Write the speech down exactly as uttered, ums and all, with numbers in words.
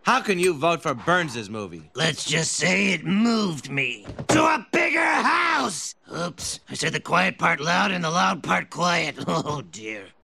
How can you vote for Burns' movie? Let's just say it moved me to a bigger house! Oops, I said the quiet part loud and the loud part quiet. Oh, dear.